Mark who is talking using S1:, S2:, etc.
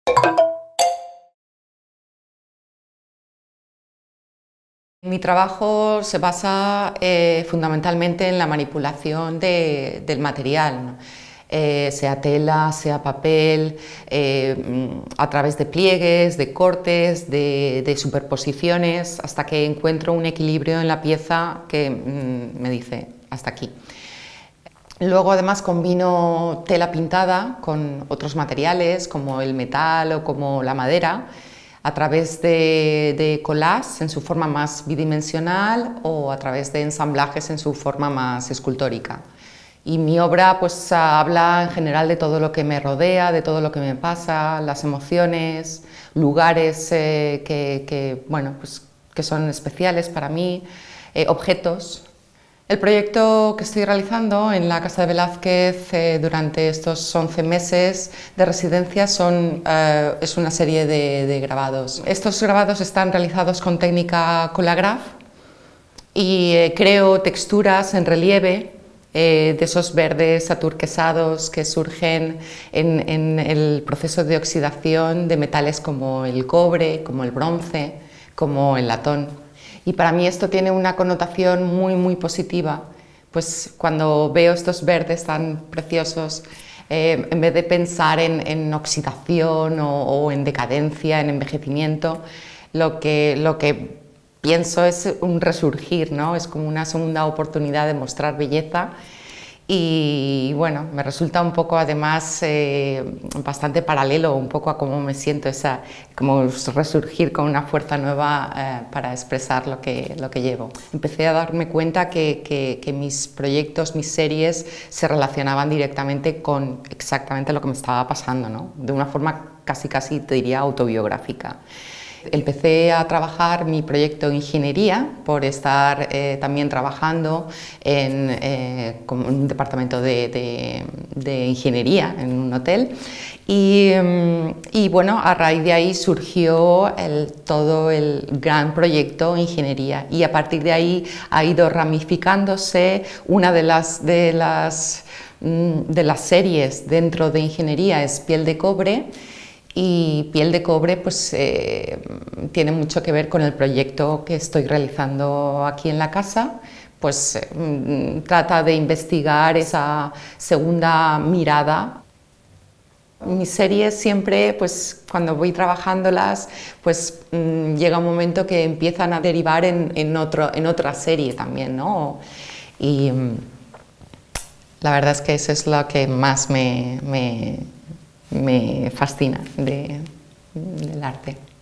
S1: Mi trabajo se basa fundamentalmente en la manipulación del material, ¿no? Sea tela, sea papel, a través de pliegues, de cortes, de superposiciones, hasta que encuentro un equilibrio en la pieza que me dice hasta aquí. Luego además combino tela pintada con otros materiales como el metal o como la madera a través de collages en su forma más bidimensional o a través de ensamblajes en su forma más escultórica. Y mi obra pues habla en general de todo lo que me rodea, de todo lo que me pasa, las emociones, lugares bueno, pues, que son especiales para mí, objetos. El proyecto que estoy realizando en la Casa de Velázquez durante estos 11 meses de residencia es una serie de grabados. Estos grabados están realizados con técnica Collagraph y creo texturas en relieve de esos verdes aturquesados que surgen en el proceso de oxidación de metales como el cobre, como el bronce, como el latón. Y para mí esto tiene una connotación muy positiva, pues cuando veo estos verdes tan preciosos, en vez de pensar en oxidación o en decadencia, en envejecimiento, lo que pienso es un resurgir, ¿no? Es como una segunda oportunidad de mostrar belleza. Y bueno, me resulta un poco además bastante paralelo un poco a cómo me siento, como resurgir con una fuerza nueva para expresar lo que llevo. Empecé a darme cuenta que mis proyectos, mis series se relacionaban directamente con exactamente lo que me estaba pasando, ¿no? De una forma casi te diría autobiográfica. Empecé a trabajar mi proyecto de ingeniería por estar también trabajando con un departamento de ingeniería en un hotel y bueno, a raíz de ahí surgió todo el gran proyecto ingeniería y a partir de ahí ha ido ramificándose una de las series dentro de ingeniería es Piel de Cobre. Y Piel de Cobre pues, tiene mucho que ver con el proyecto que estoy realizando aquí en la casa, pues trata de investigar esa segunda mirada. Mis series siempre, pues cuando voy trabajándolas, pues llega un momento que empiezan a derivar en otra serie también, ¿no? Y la verdad es que eso es lo que más me fascina del arte.